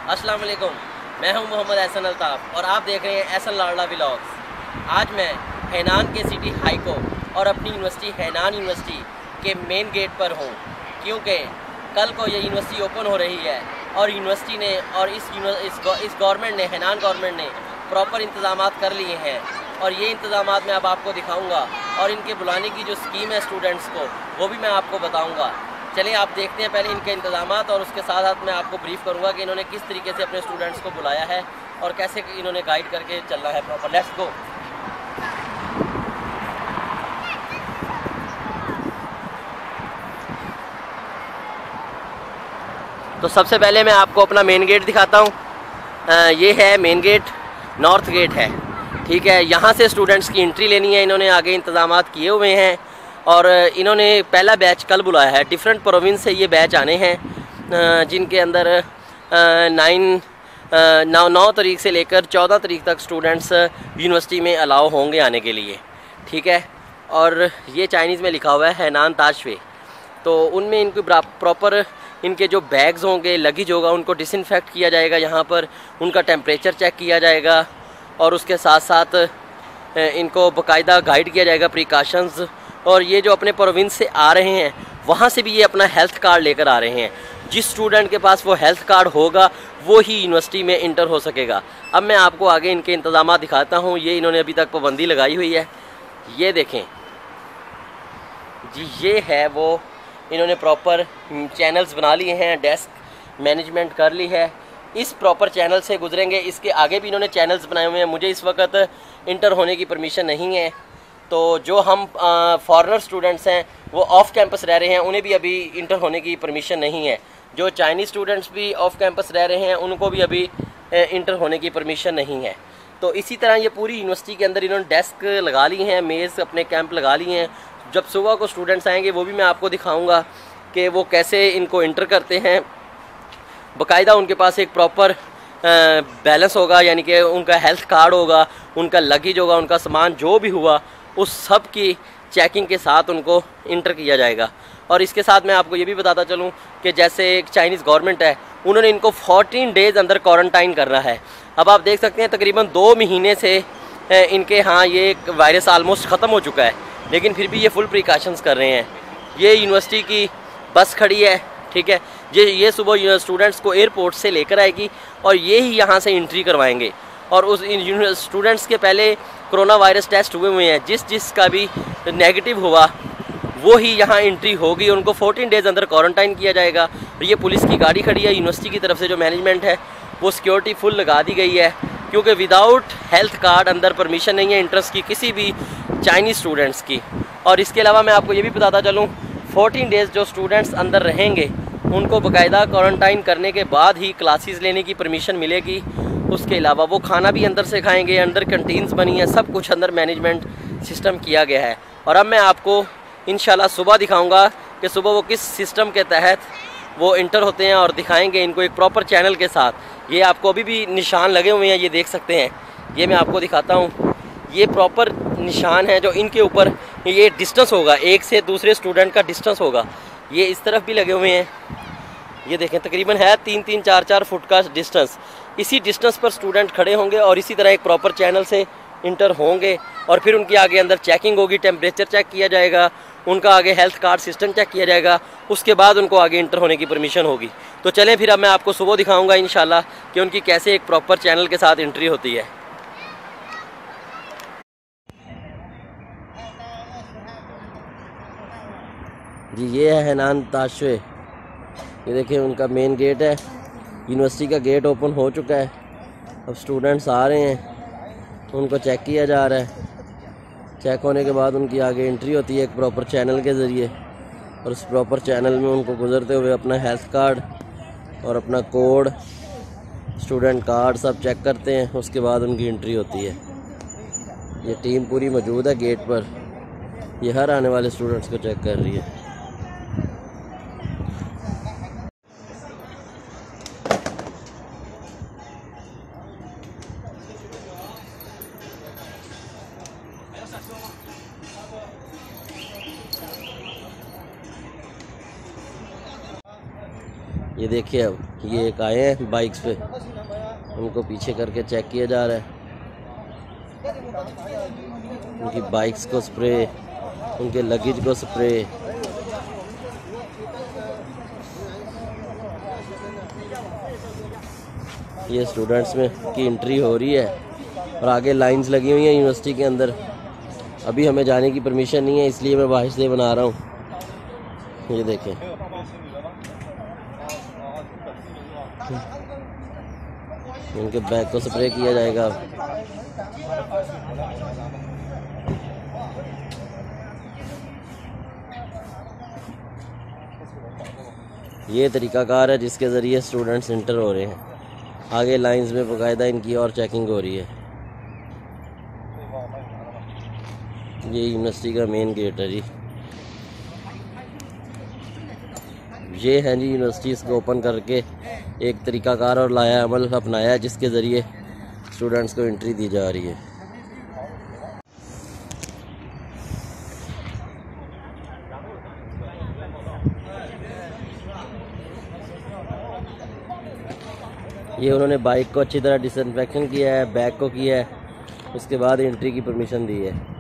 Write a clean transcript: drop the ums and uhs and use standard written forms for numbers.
अस्सलाम वालेकुम, मैं हूं मोहम्मद एहसन अल्ताफ़ और आप देख रहे हैं एहसन लाडला व्लॉग्स। आज मैं हैनान के सिटी हाई को और अपनी यूनिवर्सिटी हैनान यूनिवर्सिटी के मेन गेट पर हूं, क्योंकि कल को ये यूनिवर्सिटी ओपन हो रही है और यूनिवर्सिटी ने और इस गवर्नमेंट ने, हैनान गवर्नमेंट ने प्रॉपर इंतज़ाम कर लिए हैं और ये इंतज़ाम मैं अब आपको दिखाऊँगा और इनके बुलाने की जो स्कीम है स्टूडेंट्स को, वो भी मैं आपको बताऊँगा। चलिए आप देखते हैं पहले इनके इंतज़ामात और उसके साथ साथ मैं आपको ब्रीफ़ करूंगा कि इन्होंने किस तरीके से अपने स्टूडेंट्स को बुलाया है और कैसे इन्होंने गाइड करके चलना है प्रॉपर। Let's go. तो सबसे पहले मैं आपको अपना मेन गेट दिखाता हूँ। ये है मेन गेट, नॉर्थ गेट है, ठीक है। यहाँ से स्टूडेंट्स की एंट्री लेनी है। इन्होंने आगे इंतज़ामात किए हुए हैं और इन्होंने पहला बैच कल बुलाया है। डिफरेंट प्रोविंस से ये बैच आने हैं, जिनके अंदर 9 तारीख से लेकर 14 तारीख तक स्टूडेंट्स यूनिवर्सिटी में अलाउ होंगे आने के लिए, ठीक है। और ये चाइनीज़ में लिखा हुआ है हैनान ताशवे। तो उनमें इनको प्रॉपर इनके जो बैग्स होंगे, लगेज होगा, उनको डिसइंफेक्ट किया जाएगा। यहाँ पर उनका टेम्परेचर चेक किया जाएगा और उसके साथ साथ इनको बाकायदा गाइड किया जाएगा प्रिकॉशंस। और ये जो अपने प्रोविंस से आ रहे हैं वहाँ से भी ये अपना हेल्थ कार्ड लेकर आ रहे हैं। जिस स्टूडेंट के पास वो हेल्थ कार्ड होगा वो ही यूनिवर्सिटी में इंटर हो सकेगा। अब मैं आपको आगे इनके इंतज़ाम दिखाता हूँ। ये इन्होंने अभी तक पाबंदी लगाई हुई है, ये देखें जी। ये है वो, इन्होंने प्रॉपर चैनल्स बना लिए हैं, डेस्क मैनेजमेंट कर ली है। इस प्रॉपर चैनल से गुजरेंगे। इसके आगे भी इन्होंने चैनल्स बनाए हुए हैं। मुझे इस वक्त इंटर होने की परमिशन नहीं है, तो जो हम फॉरेनर स्टूडेंट्स हैं वो ऑफ कैंपस रह रहे हैं, उन्हें भी अभी इंटर होने की परमिशन नहीं है। जो चाइनीज़ स्टूडेंट्स भी ऑफ कैंपस रह रहे हैं उनको भी अभी इंटर होने की परमिशन नहीं है। तो इसी तरह ये पूरी यूनिवर्सिटी के अंदर इन्होंने डेस्क लगा ली हैं, मेज़ अपने कैंप लगा लिए हैं। जब सुबह को स्टूडेंट्स आएंगे वो भी मैं आपको दिखाऊँगा कि वो कैसे इनको इंटर करते हैं। बाकायदा उनके पास एक प्रॉपर बैलेंस होगा, यानी कि उनका हेल्थ कार्ड होगा, उनका लगेज होगा, उनका सामान जो भी हुआ उस सब की चेकिंग के साथ उनको इंटर किया जाएगा। और इसके साथ मैं आपको ये भी बताता चलूँ कि जैसे एक चाइनीज़ गवर्नमेंट है, उन्होंने इनको 14 डेज़ अंदर क्वारंटाइन करना है। अब आप देख सकते हैं तकरीबन 2 महीने से इनके यहाँ ये वायरस आलमोस्ट ख़त्म हो चुका है, लेकिन फिर भी ये फुल प्रिकॉशंस कर रहे हैं। ये यूनिवर्सिटी की बस खड़ी है, ठीक है। ये सुबह स्टूडेंट्स को एयरपोर्ट से लेकर आएगी और ये ही यहाँ से एंट्री करवाएंगे। और उस स्टूडेंट्स के पहले कोरोना वायरस टेस्ट हुए हैं, जिसका भी नेगेटिव हुआ वो ही यहाँ एंट्री होगी। उनको 14 डेज़ अंदर क्वारंटाइन किया जाएगा। और ये पुलिस की गाड़ी खड़ी है, यूनिवर्सिटी की तरफ से जो मैनेजमेंट है वो सिक्योरिटी फुल लगा दी गई है, क्योंकि विदाउट हेल्थ कार्ड अंदर परमिशन नहीं है इंट्रेंस की किसी भी चाइनीज़ स्टूडेंट्स की। और इसके अलावा मैं आपको ये भी बताता चलूँ, 14 डेज़ जो स्टूडेंट्स अंदर रहेंगे उनको बाकायदा क्वारंटाइन करने के बाद ही क्लासेस लेने की परमिशन मिलेगी। उसके अलावा वो खाना भी अंदर से खाएंगे, अंदर कैंटीन्स बनी है, सब कुछ अंदर मैनेजमेंट सिस्टम किया गया है। और अब मैं आपको इंशाल्लाह सुबह दिखाऊंगा कि सुबह वो किस सिस्टम के तहत वो इंटर होते हैं और दिखाएंगे इनको एक प्रॉपर चैनल के साथ। ये आपको अभी भी निशान लगे हुए हैं, ये देख सकते हैं। ये मैं आपको दिखाता हूँ, ये प्रॉपर निशान है जो इनके ऊपर ये डिस्टेंस होगा, एक से दूसरे स्टूडेंट का डिस्टेंस होगा। ये इस तरफ भी लगे हुए हैं, ये देखें तकरीबन है 3-3, 4-4 फुट का डिस्टेंस। इसी डिस्टेंस पर स्टूडेंट खड़े होंगे और इसी तरह एक प्रॉपर चैनल से इंटर होंगे। और फिर उनके आगे अंदर चेकिंग होगी, टेम्परेचर चेक किया जाएगा, उनका आगे हेल्थ कार्ड सिस्टम चेक किया जाएगा। उसके बाद उनको आगे इंटर होने की परमिशन होगी। तो चलें फिर अब मैं आपको सुबह दिखाऊंगा इंशाल्लाह कि उनकी कैसे एक प्रॉपर चैनल के साथ एंट्री होती है। जी ये है हैनान ताशवे। ये देखिए उनका मेन गेट है, यूनिवर्सिटी का गेट ओपन हो चुका है। अब स्टूडेंट्स आ रहे हैं, उनको चेक किया जा रहा है। चेक होने के बाद उनकी आगे एंट्री होती है एक प्रॉपर चैनल के ज़रिए। और उस प्रॉपर चैनल में उनको गुजरते हुए अपना हेल्थ कार्ड और अपना कोड, स्टूडेंट कार्ड सब चेक करते हैं। उसके बाद उनकी एंट्री होती है। ये टीम पूरी मौजूद है गेट पर, ये हर आने वाले स्टूडेंट्स को चेक कर रही है। ये देखिए अब ये एक आए हैं बाइक्स पे। उनको पीछे करके चेक किया जा रहा है। उनकी बाइक्स को स्प्रे, उनके लगेज को स्प्रे। ये स्टूडेंट्स में की एंट्री हो रही है और आगे लाइंस लगी हुई हैं यूनिवर्सिटी के अंदर। अभी हमें जाने की परमिशन नहीं है, इसलिए मैं बाहर से बना रहा हूँ। ये देखें, उनके बैग को स्प्रे किया जाएगा। ये तरीकाकार है जिसके ज़रिए स्टूडेंट्स इंटर हो रहे हैं। आगे लाइंस में बाकायदा इनकी और चेकिंग हो रही है। ये यूनिवर्सिटी का मेन गेट है जी। ये हैं जी यूनिवर्सिटी, इसको ओपन करके एक तरीकाकार और लाया अमल अपनाया है जिसके ज़रिए स्टूडेंट्स को एंट्री दी जा रही है। ये उन्होंने बाइक को अच्छी तरह डिसइंफेक्शन किया है, बैग को किया है, उसके बाद एंट्री की परमिशन दी है।